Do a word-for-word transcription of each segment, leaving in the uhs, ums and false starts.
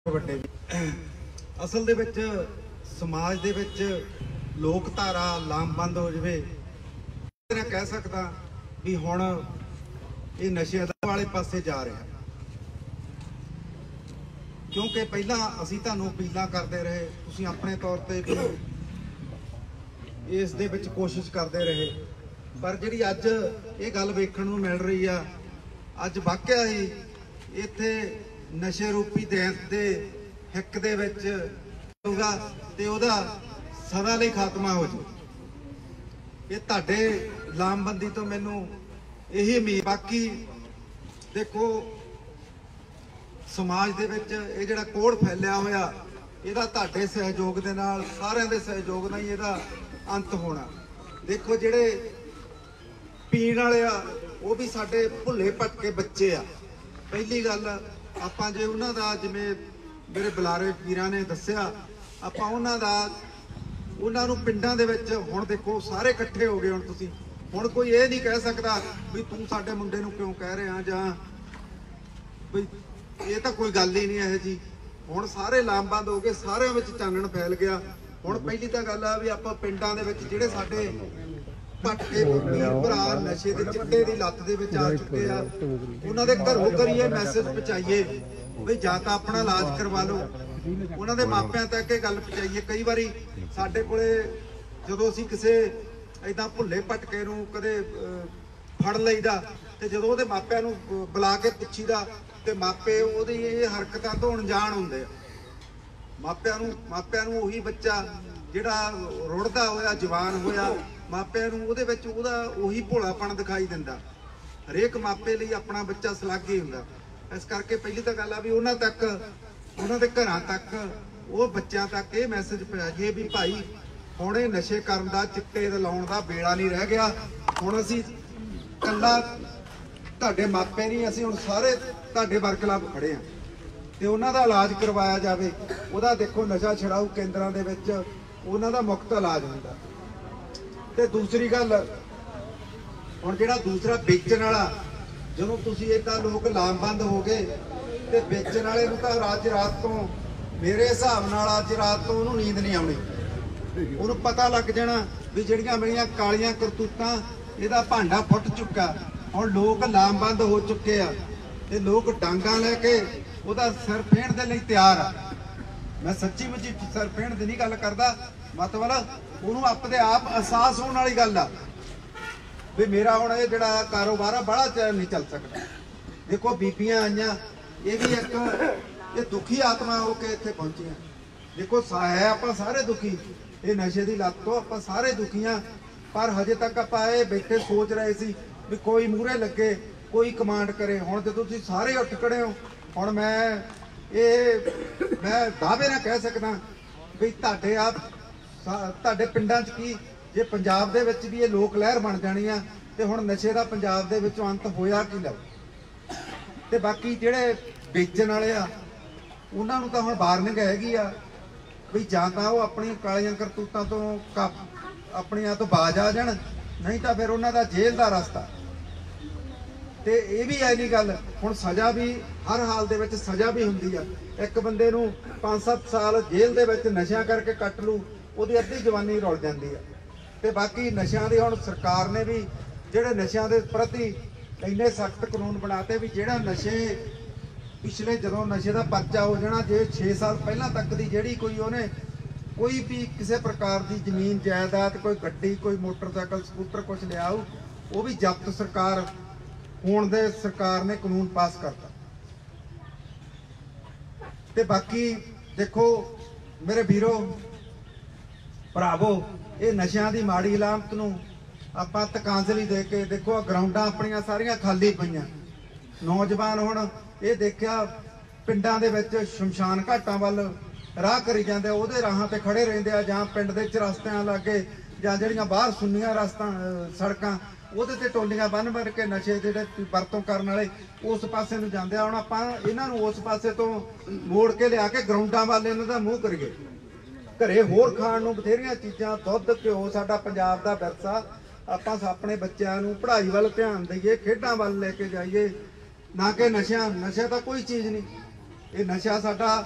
ਵੱਡੇ ਅਸਲ ਦੇ ਵਿੱਚ ਸਮਾਜ ਦੇ ਵਿੱਚ ਲੋਕਧਾਰਾ ਲਾਮਬੰਦ ਹੋ ਜਾਵੇ। ਮੈਂ ਕਹਿ ਸਕਦਾ ਵੀ ਹੁਣ ਇਹ ਨਸ਼ੇ ਵਾਲੇ ਪਾਸੇ ਜਾ ਰਿਹਾ, ਕਿਉਂਕਿ ਪਹਿਲਾਂ ਅਸੀਂ ਤੁਹਾਨੂੰ ਅਪੀਲਾਂ ਕਰਦੇ ਰਹੇ, ਤੁਸੀਂ ਆਪਣੇ ਤੌਰ ਤੇ ਵੀ ਇਸ ਦੇ ਵਿੱਚ ਕੋਸ਼ਿਸ਼ ਕਰਦੇ ਰਹੇ, ਪਰ ਜਿਹੜੀ ਅੱਜ ਇਹ ਗੱਲ ਵੇਖਣ ਨੂੰ ਮਿਲ ਰਹੀ ਆ, ਅੱਜ ਵਾਕਿਆ ਹੀ ਇੱਥੇ ਨਸ਼ੇ ਰੂਪੀ ਦੈਂਤ ਦੇ ਹਿੱਕ ਦੇ ਵਿੱਚ ਹੋਊਗਾ ਤੇ ਉਹਦਾ ਸਦਾ ਲਈ ਖਾਤਮਾ ਹੋ ਜਾਊ। ਇਹ ਤੁਹਾਡੇ ਲਾਮਬੰਦੀ ਤੋਂ ਮੈਨੂੰ ਇਹੀ ਉਮੀਦ। ਬਾਕੀ ਦੇਖੋ, ਸਮਾਜ ਦੇ ਵਿੱਚ ਇਹ ਜਿਹੜਾ ਕੋੜ ਫੈਲਿਆ ਹੋਇਆ, ਇਹਦਾ ਤੁਹਾਡੇ ਸਹਿਯੋਗ ਦੇ ਨਾਲ, ਸਾਰਿਆਂ ਦੇ ਸਹਿਯੋਗ ਨਾਲ ਹੀ ਇਹਦਾ ਅੰਤ ਹੋਣਾ। ਦੇਖੋ, ਜਿਹੜੇ ਪੀਣ ਵਾਲੇ ਆ ਉਹ ਵੀ ਸਾਡੇ ਭੁੱਲੇ ਭਟਕੇ ਬੱਚੇ ਆ। ਪਹਿਲੀ ਗੱਲ, ਆਪਾਂ ਜੇ ਉਹਨਾਂ ਦਾ, ਜਿਵੇਂ ਮੇਰੇ ਬੁਲਾਰੇ ਵੀਰਾਂ ਨੇ ਦੱਸਿਆ, ਆਪਾਂ ਉਹਨਾਂ ਦਾ ਉਹਨਾਂ ਨੂੰ ਪਿੰਡਾਂ ਦੇ ਵਿੱਚ, ਹੁਣ ਦੇਖੋ ਸਾਰੇ ਇਕੱਠੇ ਹੋ ਗਏ। ਹੁਣ ਤੁਸੀਂ ਹੁਣ ਕੋਈ ਇਹ ਨਹੀਂ ਕਹਿ ਸਕਦਾ ਵੀ ਤੂੰ ਸਾਡੇ ਮੁੰਡੇ ਨੂੰ ਕਿਉਂ ਕਹਿ ਰਿਹਾ, ਜਾਂ ਵੀ ਇਹ ਤਾਂ ਕੋਈ ਗੱਲ ਹੀ ਨਹੀਂ ਇਹੋ ਜੀ। ਹੁਣ ਸਾਰੇ ਲਾਮਬੰਦ ਹੋ ਗਏ, ਸਾਰਿਆਂ ਵਿੱਚ ਚਾਨਣ ਫੈਲ ਗਿਆ। ਹੁਣ ਪਹਿਲੀ ਤਾਂ ਗੱਲ ਆ ਵੀ ਆਪਾਂ ਪਿੰਡਾਂ ਦੇ ਵਿੱਚ ਜਿਹੜੇ ਸਾਡੇ ਭਟਕੇ ਵੀਰ ਭਰਾ ਨਸ਼ੇ ਦੇ ਚਿੱਟੇ ਦੀ ਲੱਤ ਦੇ ਵਿੱਚ ਆ ਚੁੱਕੇ ਆ, ਉਹਨਾਂ ਦੇ ਘਰੋਂ ਘਰੀ ਇਹ ਮੈਸੇਜ ਪਹੁੰਚਾਈਏ ਵੀ ਜਾਂ ਤਾਂ ਆਪਣਾ ਇਲਾਜ ਕਰਵਾ ਲਓ, ਉਹਨਾਂ ਦੇ ਮਾਪਿਆਂ ਤੱਕ ਇਹ ਗੱਲ ਪਹੁੰਚਾਈਏ। ਕਈ ਵਾਰੀ ਸਾਡੇ ਕੋਲੇ ਜਦੋਂ ਅਸੀਂ ਕਿਸੇ ਏਦਾਂ ਭੁੱਲੇ ਭਟਕੇ ਨੂੰ ਕਦੇ ਫੜ ਲਈਦਾ, ਤੇ ਜਦੋਂ ਉਹਦੇ ਮਾਪਿਆਂ ਨੂੰ ਬੁਲਾ ਕੇ ਪੁੱਛੀਦਾ, ਤੇ ਮਾਪੇ ਉਹਦੀ ਇਹ ਹਰਕਤਾਂ ਤੋਂ ਅਣਜਾਣ ਹੁੰਦੇ ਆ। ਮਾਪਿਆਂ ਨੂੰ ਮਾਪਿਆਂ ਨੂੰ ਉਹੀ ਬੱਚਾ ਜਿਹੜਾ ਰੁੜਦਾ ਹੋਇਆ, ਜਵਾਨ ਹੋਇਆ, ਮਾਪਿਆਂ ਨੂੰ ਉਹਦੇ ਵਿੱਚ ਉਹਦਾ ਉਹੀ ਭੋਲਾਪਣ ਦਿਖਾਈ ਦਿੰਦਾ। ਹਰੇਕ ਮਾਪੇ ਲਈ ਆਪਣਾ ਬੱਚਾ ਸਲਾਘੀ ਹੁੰਦਾ। ਇਸ ਕਰਕੇ ਪਹਿਲੀ ਤਾਂ ਗੱਲ ਆ ਵੀ ਉਹਨਾਂ ਤੱਕ, ਉਹਨਾਂ ਦੇ ਘਰਾਂ ਤੱਕ, ਉਹ ਬੱਚਿਆਂ ਤੱਕ ਇਹ ਮੈਸੇਜ ਪਹੁੰਚਾਈਏ ਵੀ ਭਾਈ ਹੁਣ ਇਹ ਨਸ਼ੇ ਕਰਨ ਦਾ, ਚਿੱਟੇ ਦੇ ਲਾਉਣ ਦਾ ਵੇਲਾ ਨਹੀਂ ਰਹਿ ਗਿਆ। ਹੁਣ ਅਸੀਂ ਇਕੱਲਾ ਤੁਹਾਡੇ ਮਾਪੇ ਨਹੀਂ, ਅਸੀਂ ਹੁਣ ਸਾਰੇ ਤੁਹਾਡੇ ਵਰਕਲਾਬ ਖੜੇ ਆ, ਤੇ ਉਹਨਾਂ ਦਾ ਇਲਾਜ ਕਰਵਾਇਆ ਜਾਵੇ। ਉਹਦਾ ਦੇਖੋ, ਨਸ਼ਾ ਛੁਡਾਊ ਕੇਂਦਰਾਂ ਦੇ ਵਿੱਚ ਉਹਨਾਂ ਦਾ ਮੁਫਤ ਇਲਾਜ ਹੁੰਦਾ। ਤੇ ਦੂਸਰੀ ਗੱਲ, ਹੁਣ ਜਿਹੜਾ ਦੂਸਰਾ ਵੇਚਣ ਵਾਲਾ, ਜਦੋਂ ਤੁਸੀਂ ਏਦਾਂ ਲੋਕ ਲਾਮਬੰਦ ਹੋ ਗਏ, ਤੇ ਵੇਚਣ ਵਾਲੇ ਨੂੰ ਤਾਂ ਅੱਜ ਰਾਤ ਤੋਂ, ਮੇਰੇ ਹਿਸਾਬ ਨਾਲ ਅੱਜ ਰਾਤ ਤੋਂ ਉਹਨੂੰ ਨੀਂਦ ਨਹੀਂ ਆਉਣੀ। ਉਹਨੂੰ ਪਤਾ ਲੱਗ ਜਾਣਾ ਵੀ ਜਿਹੜੀਆਂ ਮੇਰੀਆਂ ਕਾਲੀਆਂ ਕਰਤੂਤਾਂ, ਇਹਦਾ ਭਾਂਡਾ ਫੁੱਟ ਚੁੱਕਾ। ਹੁਣ ਲੋਕ ਲਾਮਬੰਦ ਹੋ ਚੁੱਕੇ ਆ, ਤੇ ਲੋਕ ਡਾਂਗਾਂ ਲੈ ਕੇ ਉਹਦਾ ਸਿਰ ਫੇਣ ਦੇ ਲਈ ਤਿਆਰ ਆ। ਮੈਂ ਸੱਚੀ ਮੁੱਚੀ ਸਿਰ ਫੇਣ ਦੀ ਨਹੀਂ ਗੱਲ ਕਰਦਾ, ਮਤਲਬ ਉਹਨੂੰ ਆਪਣੇ ਆਪ ਅਹਿਸਾਸ ਹੋਣ ਵਾਲੀ ਗੱਲ ਆ ਵੀ ਮੇਰਾ ਹੁਣ ਇਹ ਜਿਹੜਾ ਕਾਰੋਬਾਰ ਆ ਬੜਾ ਚਿਰ ਨਹੀਂ ਚੱਲ ਸਕਦਾ। ਦੇਖੋ, ਬੀਬੀਆਂ ਆਈਆਂ, ਇਹ ਵੀ ਇੱਕ ਇਹ ਦੁਖੀ ਆਤਮਾ ਹੋ ਕੇ ਇੱਥੇ ਪਹੁੰਚੀਆਂ। ਦੇਖੋ, ਹੈ ਆਪਾਂ ਸਾਰੇ ਦੁਖੀ, ਇਹ ਨਸ਼ੇ ਦੀ ਲੱਤ ਤੋਂ ਆਪਾਂ ਸਾਰੇ ਦੁਖੀਆਂ, ਪਰ ਹਜੇ ਤੱਕ ਆਪਾਂ ਇਹ ਬੈਠੇ ਸੋਚ ਰਹੇ ਸੀ ਵੀ ਕੋਈ ਮੂਹਰੇ ਲੱਗੇ, ਕੋਈ ਕਮਾਂਡ ਕਰੇ। ਹੁਣ ਜਦੋਂ ਤੁਸੀਂ ਸਾਰੇ ਉੱਠ ਖੜੇ ਹੋ, ਹੁਣ ਮੈਂ ਇਹ ਮੈਂ ਦਾਅਵੇ ਨਾਲ ਕਹਿ ਸਕਦਾ ਵੀ ਤੁਹਾਡੇ ਆਪ ਤੁਹਾਡੇ ਪਿੰਡਾਂ 'ਚ ਕੀ, ਜੇ ਪੰਜਾਬ ਦੇ ਵਿੱਚ ਵੀ ਇਹ ਲੋਕ ਲਹਿਰ ਬਣ ਜਾਣੀ ਆ, ਤੇ ਹੁਣ ਨਸ਼ੇ ਦਾ ਪੰਜਾਬ ਦੇ ਵਿੱਚੋਂ ਅੰਤ ਹੋਇਆ ਕੀ ਲਓ। ਤੇ ਬਾਕੀ ਜਿਹੜੇ ਵੇਚਣ ਵਾਲੇ ਆ, ਉਹਨਾਂ ਨੂੰ ਤਾਂ ਹੁਣ ਵਾਰਨਿੰਗ ਹੈਗੀ ਆ ਵੀ ਜਾਂ ਤਾਂ ਉਹ ਆਪਣੀ ਕਾਲੀਆਂ ਕਰਤੂਤਾਂ ਤੋਂ ਆਪਣੀਆਂ ਤੋਂ ਬਾਜ ਆ ਜਾਣ, ਨਹੀਂ ਤਾਂ ਫਿਰ ਉਹਨਾਂ ਦਾ ਜੇਲ੍ਹ ਦਾ ਰਸਤਾ। ਤੇ ਇਹ ਵੀ ਐ ਨਹੀਂ ਗੱਲ, ਹੁਣ ਸਜ਼ਾ ਵੀ ਹਰ ਹਾਲ ਦੇ ਵਿੱਚ ਸਜ਼ਾ ਵੀ ਹੁੰਦੀ ਆ। ਇੱਕ ਬੰਦੇ ਨੂੰ ਪੰਜ ਸੱਤ ਸਾਲ ਜੇਲ੍ਹ ਦੇ ਵਿੱਚ ਨਸ਼ਿਆਂ ਕਰਕੇ ਕੱਟ ਲੂ, ਉਹਦੀ ਅੱਧੀ ਜਵਾਨੀ ਰੁਲ ਜਾਂਦੀ ਆ। ਤੇ ਬਾਕੀ ਨਸ਼ਿਆਂ ਦੀ ਹੁਣ ਸਰਕਾਰ ਨੇ ਵੀ ਜਿਹੜੇ ਨਸ਼ਿਆਂ ਦੇ ਪ੍ਰਤੀ ਇੰਨੇ ਸਖਤ ਕਾਨੂੰਨ ਬਣਾਤੇ ਵੀ ਜਿਹੜਾ ਨਸ਼ੇ ਪਿਛਲੇ, ਜਦੋਂ ਨਸ਼ੇ ਦਾ ਪਰਚਾ ਹੋ ਜਾਣਾ, ਜੇ ਛੇ ਸਾਲ ਪਹਿਲਾਂ ਤੱਕ ਦੀ ਜਿਹੜੀ ਕੋਈ ਉਹਨੇ ਕੋਈ ਵੀ ਕਿਸੇ ਪ੍ਰਕਾਰ ਦੀ ਜ਼ਮੀਨ ਜਾਇਦਾਦ, ਕੋਈ ਗੱਡੀ, ਕੋਈ ਮੋਟਰਸਾਈਕਲ, ਸਕੂਟਰ ਕੁਝ ਲਿਆਊ, ਉਹ ਵੀ ਜ਼ਬਤ ਸਰਕਾਰ ਹੋਣ ਦੇ ਸਰਕਾਰ ਨੇ ਕਾਨੂੰਨ ਪਾਸ ਕਰਤਾ। ਤੇ ਬਾਕੀ ਦੇਖੋ ਮੇਰੇ ਵੀਰੋ ਭਰਾਵੋ, ਇਹ ਨਸ਼ਿਆਂ ਦੀ ਮਾੜੀ ਹਾਲਤ ਨੂੰ ਆਪਾਂ ਤਕਾਂਜ਼ਲੀ ਦੇ ਕੇ ਦੇਖੋ, ਗਰਾਊਂਡਾਂ ਆਪਣੀਆਂ ਸਾਰੀਆਂ ਖਾਲੀ ਪਈਆਂ। ਨੌਜਵਾਨ ਹੁਣ ਇਹ ਦੇਖਿਆ ਪਿੰਡਾਂ ਦੇ ਵਿੱਚ ਸ਼ਮਸ਼ਾਨ ਘਾਟਾਂ ਵੱਲ ਰਾਹ ਕਰੀ ਜਾਂਦੇ, ਉਹਦੇ ਰਾਹਾਂ ਤੇ ਖੜੇ ਰਹਿੰਦੇ ਆ, ਜਾਂ ਪਿੰਡ ਦੇ ਚਰਸਤਿਆਂ ਲਾਗੇ, ਜਾਂ ਜਿਹੜੀਆਂ ਬਾਹਰ ਸੁੰਨੀਆਂ ਰਸਤਾਂ ਸੜਕਾਂ, ਉਹਦੇ ਤੇ ਟੋਲੀਆਂ ਬੰਨ ਬੰਨ ਕੇ ਨਸ਼ੇ ਜਿਹੜੇ ਵਰਤੋਂ ਕਰਨ ਵਾਲੇ ਉਸ ਪਾਸੇ ਨੂੰ ਜਾਂਦੇ ਆ। ਹੁਣ ਆਪਾਂ ਇਹਨਾਂ ਨੂੰ ਉਸ ਪਾਸੇ ਤੋਂ ਮੋੜ ਕੇ ਲਿਆ ਕੇ ਗਰਾਊਂਡਾਂ ਵੱਲ ਇਹਨਾਂ ਦਾ ਮੂੰਹ ਕਰੀਏ। ਘਰੇ ਹੋਰ ਖਾਣ ਨੂੰ ਬਥੇਰੀਆਂ ਚੀਜ਼ਾਂ, ਦੁੱਧ, ਘਿਓ, ਸਾਡਾ ਪੰਜਾਬ ਦਾ ਵਿਰਸਾ, ਆਪਾਂ ਆਪਣੇ ਬੱਚਿਆਂ ਨੂੰ ਪੜ੍ਹਾਈ ਵੱਲ ਧਿਆਨ ਦਈਏ, ਖੇਡਾਂ ਵੱਲ ਲੈ ਕੇ ਜਾਈਏ, ਨਾ ਕਿ ਨਸ਼ਿਆਂ। ਨਸ਼ਾ ਤਾਂ ਕੋਈ ਚੀਜ਼ ਨਹੀਂ, ਇਹ ਨਸ਼ਾ ਸਾਡਾ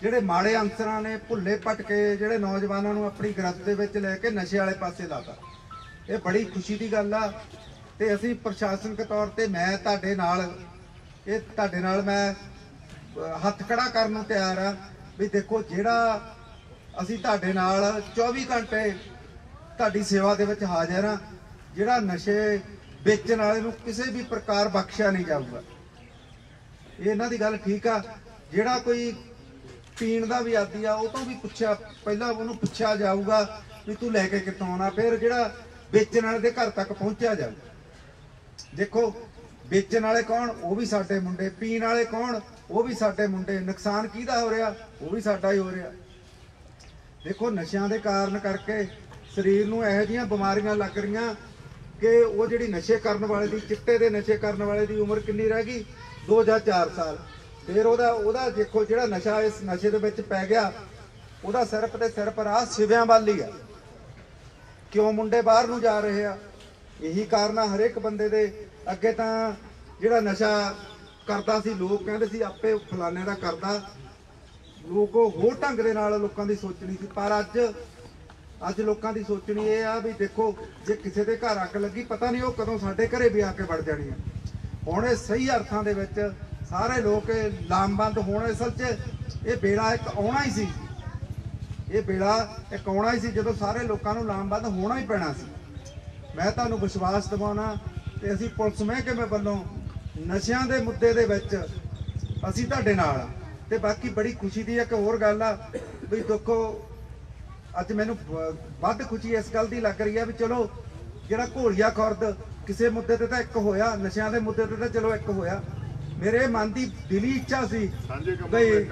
ਜਿਹੜੇ ਮਾੜੇ ਅਨਸਰਾਂ ਨੇ ਭੁੱਲੇ ਭਟਕੇ ਜਿਹੜੇ ਨੌਜਵਾਨਾਂ ਨੂੰ ਆਪਣੀ ਗ੍ਰਿਫਤ ਦੇ ਵਿੱਚ ਲੈ ਕੇ ਨਸ਼ੇ ਵਾਲੇ ਪਾਸੇ ਲਾਤਾ। ਇਹ ਬੜੀ ਖੁਸ਼ੀ ਦੀ ਗੱਲ ਆ ਤੇ ਅਸੀਂ ਪ੍ਰਸ਼ਾਸਨਿਕ ਤੌਰ ਤੇ ਮੈਂ ਤੁਹਾਡੇ ਨਾਲ ਇਹ ਤੁਹਾਡੇ ਨਾਲ ਮੈਂ ਹੱਥ ਖੜਾ ਕਰਨ ਨੂੰ ਤਿਆਰ ਆ ਵੀ ਦੇਖੋ ਜਿਹੜਾ ਅਸੀਂ ਤੁਹਾਡੇ ਨਾਲ ਚੌਵੀ ਘੰਟੇ ਤੁਹਾਡੀ ਸੇਵਾ ਦੇ ਵਿੱਚ ਹਾਜ਼ਰ ਆ। ਜਿਹੜਾ ਨਸ਼ੇ ਵੇਚਣ ਵਾਲੇ ਨੂੰ ਕਿਸੇ ਵੀ ਪ੍ਰਕਾਰ ਬਖਸ਼ਿਆ ਨਹੀਂ ਜਾਊਗਾ। ਇਹ ਇਹਨਾਂ ਦੀ ਗੱਲ ਠੀਕ ਆ। ਜਿਹੜਾ ਕੋਈ ਪੀਣ ਦਾ ਵੀ ਆਦੀ ਆ ਉਹ ਤੋਂ ਵੀ ਪੁੱਛਿਆ ਪਹਿਲਾਂ ਉਹਨੂੰ ਪੁੱਛਿਆ ਜਾਊਗਾ ਵੀ ਤੂੰ ਲੈ ਕੇ ਕਿੱਥੋਂ ਆਉਣਾ, ਫਿਰ ਜਿਹੜਾ ਵੇਚਣ ਵਾਲੇ ਦੇ ਘਰ ਤੱਕ ਪਹੁੰਚਿਆ ਜਾਊਗਾ। ਦੇਖੋ ਵੇਚਣ ਵਾਲੇ ਕੌਣ? ਉਹ ਵੀ ਸਾਡੇ ਮੁੰਡੇ। ਪੀਣ ਵਾਲੇ ਕੌਣ? ਉਹ ਵੀ ਸਾਡੇ ਮੁੰਡੇ। ਨੁਕਸਾਨ ਕਿਹਦਾ ਹੋ ਰਿਹਾ? ਉਹ ਵੀ ਸਾਡਾ ਹੀ ਹੋ ਰਿਹਾ। ਦੇਖੋ ਨਸ਼ਿਆਂ ਦੇ ਕਾਰਨ ਕਰਕੇ ਸਰੀਰ ਨੂੰ ਇਹੋ ਜਿਹੀਆਂ ਬਿਮਾਰੀਆਂ ਲੱਗ ਰਹੀਆਂ ਕਿ ਉਹ ਜਿਹੜੀ ਨਸ਼ੇ ਕਰਨ ਵਾਲੇ ਦੀ ਚਿੱਟੇ ਦੇ ਨਸ਼ੇ ਕਰਨ ਵਾਲੇ ਦੀ ਉਮਰ ਕਿੰਨੀ ਰਹਿ ਗਈ? ਦੋ ਜਾਂ ਚਾਰ ਸਾਲ। ਫਿਰ ਉਹਦਾ ਉਹਦਾ ਦੇਖੋ ਜਿਹੜਾ ਨਸ਼ਾ ਇਸ ਨਸ਼ੇ ਦੇ ਵਿੱਚ ਪੈ ਗਿਆ ਉਹਦਾ ਸਿਰਫ ਤੇ ਸਿਰਫ ਰਾਹ ਸਿਵਿਆਂ ਵੱਲ ਹੀ ਆ। ਕਿਉਂ ਮੁੰਡੇ ਬਾਹਰ ਨੂੰ ਜਾ ਰਹੇ ਆ? ਇਹੀ ਕਾਰਨ ਆ ਹਰੇਕ ਬੰਦੇ ਦੇ। ਅੱਗੇ ਤਾਂ ਜਿਹੜਾ ਨਸ਼ਾ ਕਰਦਾ ਸੀ ਲੋਕ ਕਹਿੰਦੇ ਸੀ ਆਪੇ ਫਲਾਣੇ ਦਾ ਕਰਦਾ, ਲੋਕ ਉਹ ਹੋਰ ਢੰਗ ਦੇ ਨਾਲ ਲੋਕਾਂ ਦੀ ਸੋਚਣੀ ਸੀ। ਪਰ ਅੱਜ ਅੱਜ ਲੋਕਾਂ ਦੀ ਸੋਚਣੀ ਇਹ ਆ ਵੀ ਦੇਖੋ ਜੇ ਕਿਸੇ ਦੇ ਘਰ ਅੱਗ ਲੱਗੀ ਪਤਾ ਨਹੀਂ ਉਹ ਕਦੋਂ ਸਾਡੇ ਘਰੇ ਵੀ ਆ ਕੇ ਵੜ ਜਾਣੀ ਆ। ਹੁਣ ਇਹ ਸਹੀ ਅਰਥਾਂ ਦੇ ਵਿੱਚ ਸਾਰੇ ਲੋਕ ਲਾਮਬੰਦ ਹੋਣ। ਅਸਲ 'ਚ ਇਹ ਵੇਲਾ ਇੱਕ ਆਉਣਾ ਹੀ ਸੀ। ਇਹ ਵੇਲਾ ਇੱਕ ਆਉਣਾ ਹੀ ਸੀ ਜਦੋਂ ਸਾਰੇ ਲੋਕਾਂ ਨੂੰ ਲਾਮਬੰਦ ਹੋਣਾ ਹੀ ਪੈਣਾ ਸੀ। ਮੈਂ ਤੁਹਾਨੂੰ ਵਿਸ਼ਵਾਸ ਦਿਵਾਉਣਾ ਤੇ ਅਸੀਂ ਪੁਲਿਸ ਮਹਿਕਮੇ ਵੱਲੋਂ ਨਸ਼ਿਆਂ ਦੇ ਮੁੱਦੇ ਦੇ ਵਿੱਚ ਅਸੀਂ ਤੁਹਾਡੇ ਨਾਲ। ਤੇ ਬਾਕੀ ਬੜੀ ਖੁਸ਼ੀ ਦੀ ਇੱਕ ਹੋਰ ਗੱਲ ਆ ਵੀ ਦੇਖੋ ਅੱਜ ਮੈਨੂੰ ਵੱਧ ਖੁਸ਼ੀ ਇਸ ਗੱਲ ਦੀ ਲੱਗ ਰਹੀ ਆ ਵੀ ਚਲੋ ਜਿਹੜਾ ਘੋਲੀਆ ਖੁਰਦ ਕਿਸੇ ਮੁੱਦੇ ਤੇ ਤਾਂ ਇੱਕ ਹੋਇਆ, ਨਸ਼ਿਆਂ ਦੇ ਮੁੱਦੇ ਤੇ ਤਾਂ ਚਲੋ ਇੱਕ ਹੋਇਆ। ਮੇਰੇ ਮਨ ਦੀ ਦਿਲੀ ਇੱਛਾ ਸੀ ਬਈ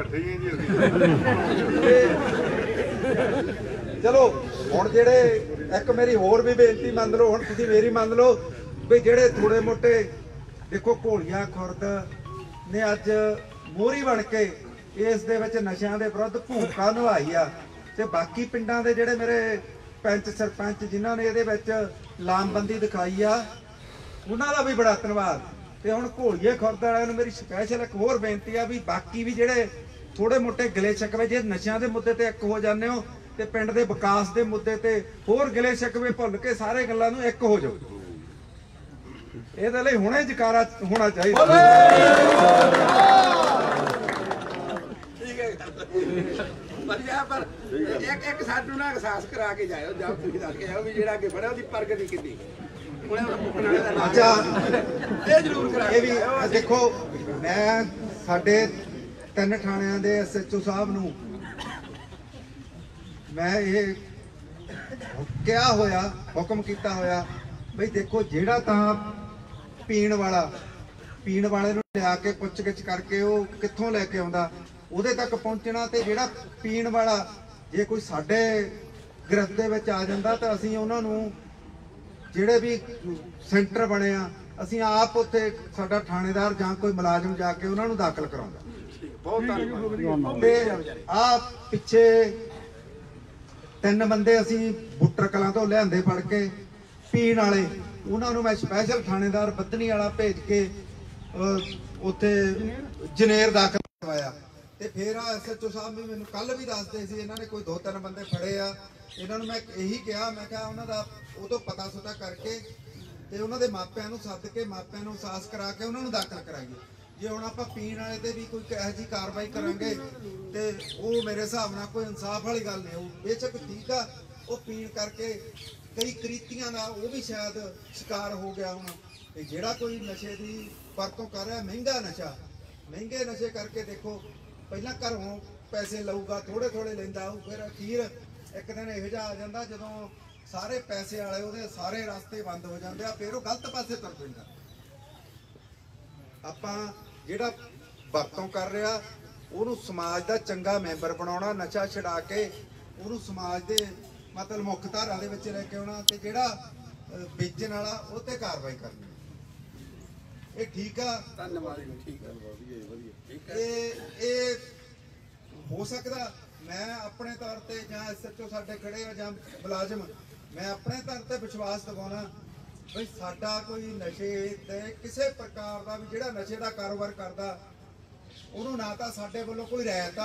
ਚਲੋ ਹੁਣ ਜਿਹੜੇ ਇੱਕ ਮੇਰੀ ਹੋਰ ਵੀ ਬੇਨਤੀ ਮੰਨ ਲਓ, ਹੁਣ ਤੁਸੀਂ ਮੇਰੀ ਮੰਨ ਲਓ ਵੀ ਜਿਹੜੇ ਥੋੜੇ ਮੋਟੇ ਦੇਖੋ ਘੋਲੀਆ ਖੁਰਦ ਨੇ ਅੱਜ ਮੋਹਰੀ ਬਣ ਕੇ ਇਸ ਦੇ ਵਿੱਚ ਨਸ਼ਿਆਂ ਦੇ ਵਿਰੁੱਧ ਭੂਮਿਕਾ ਨਿਭਾਈ ਆ। ਤੇ ਬਾਕੀ ਪਿੰਡਾਂ ਦੇ ਜਿਹੜੇ ਮੇਰੇ ਪੰਚ ਸਰਪੰਚ ਜਿਨ੍ਹਾਂ ਨੇ ਇਹਦੇ ਵਿੱਚ ਲਾਮਬੰਦੀ ਦਿਖਾਈ ਆ ਉਹਨਾਂ ਦਾ ਵੀ ਬੜਾ ਧੰਨਵਾਦ। ਤੇ ਹੁਣ ਘੋਲੀਏ ਖੁਰਦ ਵਾਲਿਆਂ ਨੂੰ ਮੇਰੀ ਸਪੈਸ਼ਲ ਇੱਕ ਹੋਰ ਬੇਨਤੀ ਆ ਵੀ ਬਾਕੀ ਵੀ ਜਿਹੜੇ ਥੋੜੇ ਮੋਟੇ ਗਿਲੇ ਸ਼ਿਕਵੇ ਜੇ ਨਸ਼ਿਆਂ ਦੇ ਮੁੱਦੇ ਤੇ ਇੱਕ ਹੋ ਜਾਂਦੇ ਹੋ ਤੇ ਪਿੰਡ ਦੇ ਵਿਕਾਸ ਦੇ ਮੁੱਦੇ ਤੇ ਹੋਰ ਗਿਲੇ ਸ਼ਿਕਵੇ ਭੁੱਲ ਕੇ ਸਾਰੇ ਗੱਲਾਂ ਨੂੰ ਇੱਕ ਹੋ ਜਾਓ। ਇਹਦੇ ਲਈ ਹੁਣੇ ਜਕਾਰਾ ਹੋਣਾ ਚਾਹੀਦਾ। ਵਧੀਆ ਪਰ ਇੱਕ ਇੱਕ ਸਾਨੂੰ ਨਾ ਅਹਿਸਾਸ ਕਰਾ ਕੇ ਜਾਇਓ ਜਦ ਤੁਸੀਂ ਦੱਸ ਕੇ ਆਓ ਵੀ ਜਿਹੜਾ ਅੱਗੇ ਫੜਿਆ ਉਹਦੀ ਪ੍ਰਗਤੀ ਕਿੰਨੀ ਉਹਨੇ ਉਹਦਾ ਮੁੱਕਣ ਵਾਲੇ ਦਾ ਨਾਮ ਅੱਛਾ ਇਹ ਜ਼ਰੂਰ ਕਰਾ ਇਹ ਵੀ ਦੇਖੋ ਮੈਂ ਸਾਡੇ ਤਿੰਨ ਥਾਣਿਆਂ ਦੇ ਐਸ ਐਚ ਓ ਸਾਹਿਬ ਨੂੰ ਮੈਂ ਇਹ ਕਿਹਾ ਹੋਇਆ ਹੁਕਮ ਕੀਤਾ ਹੋਇਆ ਬਈ ਦੇਖੋ ਜਿਹੜਾ ਤਾਂ ਪੀਣ ਵਾਲਾ ਪੀਣ ਵਾਲੇ ਨੂੰ ਲਿਆ ਕੇ ਪੁੱਛ ਗਿੱਛ ਕਰਕੇ ਉਹ ਕਿੱਥੋਂ ਲੈ ਕੇ ਆਉਂਦਾ ਉਹਦੇ ਤੱਕ ਪਹੁੰਚਣਾ। ਤੇ ਜਿਹੜਾ ਪੀਣ ਵਾਲਾ ਜੇ ਕੋਈ ਸਾਡੇ ਗ੍ਰਿਫਤ ਦੇ ਵਿੱਚ ਆ ਜਾਂਦਾ ਤਾਂ ਅਸੀਂ ਉਹਨਾਂ ਨੂੰ ਜਿਹੜੇ ਵੀ ਸੈਂਟਰ ਬਣੇ ਆ ਅਸੀਂ ਆਪ ਉੱਥੇ ਸਾਡਾ ਥਾਣੇਦਾਰ ਜਾਂ ਕੋਈ ਮੁਲਾਜ਼ਮ ਜਾ ਕੇ ਉਹਨਾਂ ਨੂੰ ਦਾਖਲ ਕਰਾਉਂਦਾ। ਬਹੁਤ ਧੰਨਵਾਦ। ਤੇ ਆ ਪਿੱਛੇ ਤਿੰਨ ਬੰਦੇ ਅਸੀਂ ਬੁੱਟਰ ਕਲਾਂ ਤੋਂ ਲਿਆਂਦੇ ਫੜ ਕੇ ਪੀਣ ਵਾਲੇ, ਉਹਨਾਂ ਨੂੰ ਮੈਂ ਸਪੈਸ਼ਲ ਥਾਣੇਦਾਰ ਬੱਧਨੀ ਵਾਲਾ ਭੇਜ ਕੇ ਉੱਥੇ ਜਨੇਰ ਦਾਖਲ ਕਰਵਾਇਆ। ਤੇ ਫਿਰ ਆ ਐਸ ਐਚ ਓ ਸਾਹਿਬ ਵੀ ਮੈਨੂੰ ਕੱਲ ਵੀ ਦੱਸਦੇ ਸੀ ਇਹਨਾਂ ਨੇ ਕੋਈ ਦੋ ਤਿੰਨ ਬੰਦੇ ਫੜੇ ਆ। ਇਹਨਾਂ ਨੂੰ ਮੈਂ ਇਹੀ ਕਿਹਾ ਮੈਂ ਕਿਹਾ ਉਹਨਾਂ ਦਾ ਉਹ ਤੋਂ ਪਤਾ ਸੁਤਾ ਕਰਕੇ ਤੇ ਉਹਨਾਂ ਦੇ ਮਾਪਿਆਂ ਨੂੰ ਸੱਦ ਕੇ ਮਾਪਿਆਂ ਨੂੰ ਅਹਿਸਾਸ ਕਰਾ ਕੇ ਉਹਨਾਂ ਨੂੰ ਦਾਖਲ ਕਰਾਈਏ। ਜੇ ਹੁਣ ਆਪਾਂ ਪੀਣ ਵਾਲੇ ਤੇ ਵੀ ਕੋਈ ਇਹੋ ਜਿਹੀ ਕਾਰਵਾਈ ਕਰਾਂਗੇ ਤੇ ਉਹ ਮੇਰੇ ਹਿਸਾਬ ਨਾਲ ਕੋਈ ਇਨਸਾਫ ਵਾਲੀ ਗੱਲ ਨਹੀਂ ਹੋਊ। ਬੇਸ਼ੱਕ ਠੀਕ ਆ ਉਹ ਪੀਣ ਕਰਕੇ ਕਈ ਕ੍ਰਿਤੀਆਂ ਦਾ ਉਹ ਵੀ ਸ਼ਾਇਦ ਸ਼ਿਕਾਰ ਹੋ ਗਿਆ ਹੁਣ। ਤੇ ਜਿਹੜਾ ਕੋਈ ਨਸ਼ੇ ਦੀ ਵਰਤੋਂ ਕਰ ਰਿਹਾ ਮਹਿੰਗਾ ਨਸ਼ਾ ਮਹਿੰਗੇ ਨਸ਼ੇ ਕਰਕੇ ਦੇਖੋ ਪਹਿਲਾਂ ਘਰੋਂ ਪੈਸੇ ਲਊਗਾ ਥੋੜੇ ਥੋੜੇ ਲੈਂਦਾ ਉਹ ਫਿਰ ਅਖੀਰ ਇੱਕ ਦਿਨ ਇਹੋ ਜਿਹਾ ਆ ਜਾਂਦਾ ਜਦੋਂ ਸਾਰੇ ਪੈਸੇ ਵਾਲੇ ਉਹਦੇ ਸਾਰੇ ਰਸਤੇ ਬੰਦ ਹੋ ਜਾਂਦੇ ਆ ਫਿਰ ਉਹ ਗਲਤ ਪਾਸੇ ਤੁਰ ਪੈਂਦਾ। ਆਪਾਂ ਜਿਹੜਾ ਵਰਤੋਂ ਕਰ ਰਿਹਾ ਉਹਨੂੰ ਸਮਾਜ ਦਾ ਚੰਗਾ ਮੈਂਬਰ ਬਣਾਉਣਾ, ਨਸ਼ਾ ਛਡਾ ਕੇ ਉਹਨੂੰ ਸਮਾਜ ਦੇ ਮਤਲਬ ਮੁੱਖ ਧਾਰਾ ਦੇ ਵਿੱਚ ਲੈ ਕੇ ਆਉਣਾ ਤੇ ਜਿਹੜਾ ਵੇਚਣ ਵਾਲਾ ਉਹ ਤੇ ਕਾਰਵਾਈ ਕਰਨੀ। ਇਹ ਠੀਕ ਆ। ਧੰਨਵਾਦ ਜੀ। ਠੀਕ ਹੈ ਵਧੀਆ ਵਧੀਆ ਠੀਕ ਹੈ। ਇਹ ਇਹ ਹੋ ਸਕਦਾ ਮੈਂ ਆਪਣੇ ਤੌਰ ਤੇ ਜਾਂ ਐਸ ਐਚ ਓ ਸਾਡੇ ਖੜੇ ਆ ਜਾਂ ਮੁਲਾਜ਼ਮ ਮੈਂ ਆਪਣੇ ਤੌਰ ਤੇ ਵਿਸ਼ਵਾਸ ਦਿਵਾਉਣਾ ਬਈ ਸਾਡਾ ਕੋਈ ਨਸ਼ੇ ਤੇ ਕਿਸੇ ਪ੍ਰਕਾਰ ਦਾ ਵੀ ਜਿਹੜਾ ਨਸ਼ੇ ਦਾ ਕਾਰੋਬਾਰ ਕਰਦਾ ਉਹਨੂੰ ਨਾ ਤਾਂ ਸਾਡੇ ਵੱਲੋਂ ਕੋਈ ਰਿਆਇਤ ਆ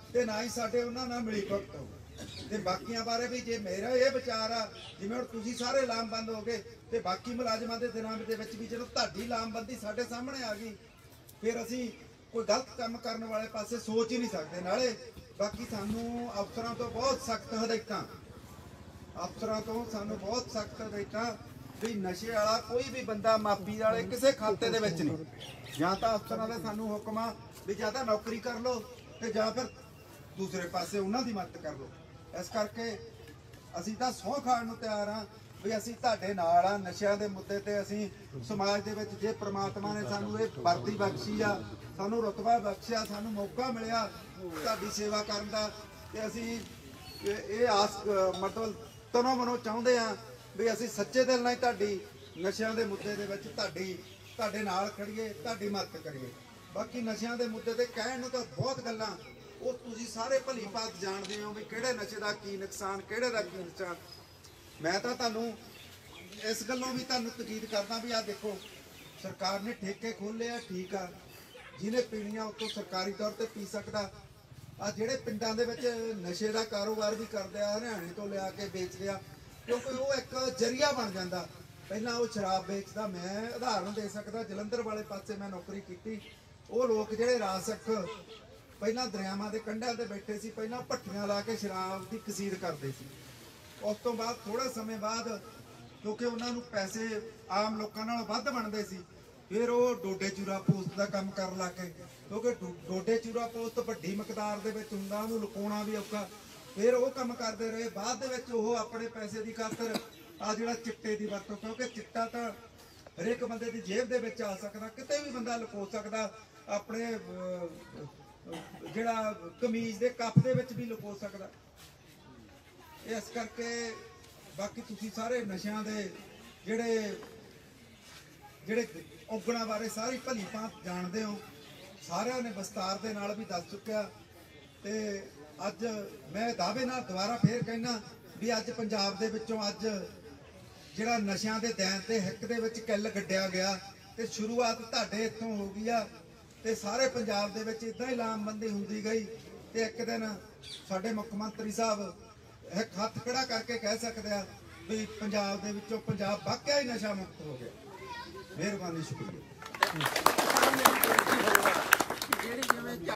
ਤੇ ਨਾ ਹੀ ਸਾਡੇ ਉਹਨਾਂ ਨਾਲ ਮਿਲੀ ਭਗਤ ਹੋ। ਤੇ ਬਾਕੀਆਂ ਬਾਰੇ ਵੀ ਜੇ ਮੇਰਾ ਇਹ ਵਿਚਾਰ ਆ, ਜਿਵੇਂ ਹੁਣ ਤੁਸੀਂ ਸਾਰੇ ਲਾਮਬੰਦ ਹੋ ਗਏ ਤੇ ਬਾਕੀ ਮੁਲਾਜ਼ਮਾਂ ਦੇ ਦਿਨਾਂ ਦੇ ਵਿੱਚ ਵੀ ਜਦੋਂ ਤੁਹਾਡੀ ਲਾਮਬੰਦੀ ਸਾਡੇ ਸਾਹਮਣੇ ਆ ਗਈ, ਫਿਰ ਅਸੀਂ ਕੋਈ ਗਲਤ ਕੰਮ ਕਰਨ ਵਾਲੇ ਪਾਸੇ ਸੋਚ ਹੀ ਨਹੀਂ ਸਕਦੇ। ਨਾਲੇ ਬਾਕੀ ਸਾਨੂੰ ਅਫਸਰਾਂ ਤੋਂ ਬਹੁਤ ਸਖਤ ਹਦਾਇਤਾਂ ਅਫਸਰਾਂ ਤੋਂ ਸਾਨੂੰ ਬਹੁਤ ਸਖਤ ਹਦਾਇਤਾਂ ਵੀ ਨਸ਼ੇ ਵਾਲਾ ਕੋਈ ਵੀ ਬੰਦਾ ਮਾਪੀ ਵਾਲੇ ਕਿਸੇ ਖਾਤੇ ਦੇ ਵਿੱਚ ਨਹੀਂ। ਜਾਂ ਤਾਂ ਅਫਸਰਾਂ ਦਾ ਸਾਨੂੰ ਹੁਕਮ ਆ ਵੀ ਜਾਂ ਤਾਂ ਨੌਕਰੀ ਕਰ ਲਓ ਤੇ ਜਾਂ ਫਿਰ ਦੂਸਰੇ ਪਾਸੇ ਉਹਨਾਂ ਦੀ ਮਦਦ ਕਰ ਲਓ। ਇਸ ਕਰਕੇ ਅਸੀਂ ਤਾਂ ਸਹੁੰ ਖਾਣ ਨੂੰ ਤਿਆਰ ਹਾਂ ਵੀ ਅਸੀਂ ਤੁਹਾਡੇ ਨਾਲ ਆ। ਨਸ਼ਿਆਂ ਦੇ ਮੁੱਦੇ ਤੇ ਅਸੀਂ ਸਮਾਜ ਦੇ ਵਿੱਚ ਜੇ ਪ੍ਰਮਾਤਮਾ ਨੇ ਸਾਨੂੰ ਇਹ ਵਰਦੀ ਬਖਸ਼ੀ ਆ, ਸਾਨੂੰ ਰੁਤਬਾ ਬਖਸ਼ਿਆ, ਸਾਨੂੰ ਮੌਕਾ ਮਿਲਿਆ ਤੁਹਾਡੀ ਸੇਵਾ ਕਰਨ ਦਾ, ਤੇ ਅਸੀਂ ਇਹ ਆਸ ਮਤਲਬ ਤਨੋਂ ਮਨੋਂ ਚਾਹੁੰਦੇ ਆ ਵੀ ਅਸੀਂ ਸੱਚੇ ਦਿਲ ਨਾਲ ਤੁਹਾਡੀ ਨਸ਼ਿਆਂ ਦੇ ਮੁੱਦੇ ਦੇ ਵਿੱਚ ਤੁਹਾਡੀ ਤੁਹਾਡੇ ਨਾਲ ਖੜੀਏ, ਤੁਹਾਡੀ ਮਦਦ ਕਰੀਏ। ਬਾਕੀ ਨਸ਼ਿਆਂ ਦੇ ਮੁੱਦੇ ਤੇ ਕਹਿਣ ਨੂੰ ਤਾਂ ਬਹੁਤ ਗੱਲਾਂ, ਉਹ ਤੁਸੀਂ ਸਾਰੇ ਭਲੀ ਭਾਂਤ ਜਾਣਦੇ ਹੋ ਵੀ ਕਿਹੜੇ ਨਸ਼ੇ ਦਾ ਕੀ ਨੁਕਸਾਨ, ਕਿਹੜੇ ਦਾ ਕੀ ਨੁਕਸਾਨ। ਮੈਂ ਤਾਂ ਤੁਹਾਨੂੰ ਇਸ ਗੱਲੋਂ ਵੀ ਤੁਹਾਨੂੰ ਤਕੀਦ ਕਰਦਾ ਵੀ ਆਹ ਦੇਖੋ, ਸਰਕਾਰ ਨੇ ਠੇਕੇ ਖੋਲ੍ਹੇ ਆ, ਠੀਕ ਆ, ਜਿਹਨੇ ਪੀਣੀਆਂ ਉੱਤੋਂ ਸਰਕਾਰੀ ਤੌਰ ਤੇ ਪੀ ਸਕਦਾ। ਆ ਜਿਹੜੇ ਪਿੰਡਾਂ ਦੇ ਵਿੱਚ ਨਸ਼ੇ ਦਾ ਕਾਰੋਬਾਰ ਵੀ ਕਰਦੇ ਆ, ਹਰਿਆਣੇ ਤੋਂ ਲਿਆ ਕੇ ਵੇਚਦੇ ਆ, ਕਿਉਂਕਿ ਉਹ ਇੱਕ ਜ਼ਰੀਆ ਬਣ ਜਾਂਦਾ। ਪਹਿਲਾਂ ਉਹ ਸ਼ਰਾਬ ਵੇਚਦਾ, ਮੈਂ ਉਦਾਹਰਨ ਦੇ ਸਕਦਾ, ਜਲੰਧਰ ਵਾਲੇ ਪਾਸੇ ਮੈਂ ਨੌਕਰੀ ਕੀਤੀ। ਉਹ ਲੋਕ ਜਿਹੜੇ ਰਾਸਕ ਪਹਿਲਾਂ ਦਰਿਆਵਾਂ ਦੇ ਕੰਢਿਆਂ ਤੇ ਬੈਠੇ ਸੀ, ਪਹਿਲਾਂ ਭੱਠੀਆਂ ਲਾ ਕੇ ਸ਼ਰਾਬ ਦੀ ਕਸੀਦ ਕਰਦੇ ਸੀ। ਉਸ ਤੋਂ ਬਾਅਦ ਥੋੜੇ ਸਮੇਂ ਬਾਅਦ ਕਿਉਂਕਿ ਉਹਨਾਂ ਨੂੰ ਪੈਸੇ ਆਮ ਲੋਕਾਂ ਨਾਲੋਂ ਵੱਧ ਬਣਦੇ ਸੀ, ਫਿਰ ਉਹ ਡੋਡੇ ਚੂਰਾ ਪੋਸਟ ਦਾ ਕੰਮ ਕਰਨ ਲੱਗ ਗਏ। ਕਿਉਂਕਿ ਡੋਡੇ ਚੂਰਾ ਪੋਸਟ ਵੱਡੀ ਮਿਕਦਾਰ ਦੇ ਵਿੱਚ ਹੁੰਦਾ, ਉਹਨੂੰ ਲੁਕਾਉਣਾ ਵੀ ਔਖਾ। ਫਿਰ ਉਹ ਕੰਮ ਕਰਦੇ ਰਹੇ। ਬਾਅਦ ਦੇ ਵਿੱਚ ਉਹ ਆਪਣੇ ਪੈਸੇ ਦੀ ਖਾਤਰ ਆ ਜਿਹੜਾ ਚਿੱਟੇ ਦੀ ਵਰਤੋਂ, ਕਿਉਂਕਿ ਚਿੱਟਾ ਤਾਂ ਹਰੇਕ ਬੰਦੇ ਦੀ ਜੇਬ ਦੇ ਵਿੱਚ ਆ ਸਕਦਾ, ਕਿਤੇ ਵੀ ਬੰਦਾ ਲੁਕੋ ਸਕਦਾ, ਆਪਣੇ ਜਿਹੜਾ ਕਮੀਜ਼ ਦੇ ਕੱਪ ਦੇ ਵਿੱਚ ਵੀ ਲੁਕੋ ਸਕਦਾ। ਇਸ ਕਰਕੇ ਬਾਕੀ ਤੁਸੀਂ ਸਾਰੇ ਨਸ਼ਿਆਂ ਦੇ ਜਿਹੜੇ ਜਿਹੜੇ ਔਗਣਾਂ ਬਾਰੇ ਸਾਰੀ ਭਲੀ ਭਾਂਤ ਜਾਣਦੇ ਹੋ, ਸਾਰਿਆਂ ਨੇ ਵਿਸਤਾਰ ਦੇ ਨਾਲ ਵੀ ਦੱਸ ਚੁੱਕਿਆ। ਤੇ ਅੱਜ ਮੈਂ ਦਾਅਵੇ ਨਾਲ ਦੁਬਾਰਾ ਫੇਰ ਕਹਿਣਾ ਵੀ ਅੱਜ ਪੰਜਾਬ ਦੇ ਵਿੱਚੋਂ ਅੱਜ ਜਿਹੜਾ ਨਸ਼ਿਆਂ ਦੇ ਦੈਨ ਤੇ ਹਿੱਕ ਦੇ ਵਿੱਚ ਕਿੱਲ ਗੱਡਿਆ ਗਿਆ, ਤੇ ਸ਼ੁਰੂਆਤ ਤੁਹਾਡੇ ਇੱਥੋਂ ਹੋ ਗਈ ਆ, ਤੇ ਸਾਰੇ ਪੰਜਾਬ ਦੇ ਵਿੱਚ ਇਦਾਂ ਹੀ ਲਾਮਬੰਦੀ ਹੁੰਦੀ ਗਈ, ਤੇ ਇੱਕ ਦਿਨ ਸਾਡੇ ਮੁੱਖ ਮੰਤਰੀ ਸਾਹਿਬ ਇੱਕ ਹੱਥ ਖੜਾ ਕਰਕੇ ਕਹਿ ਸਕਦੇ ਆ ਵੀ ਪੰਜਾਬ ਦੇ ਵਿੱਚੋਂ ਪੰਜਾਬ ਵਾਕਿਆ ਹੀ ਨਸ਼ਾ ਮੁਕਤ ਹੋ ਗਿਆ। ਮਿਹਰਬਾਨੀ, ਸ਼ੁਕਰੀਆ। ਜਿਹੜੀ ਜਿਵੇਂ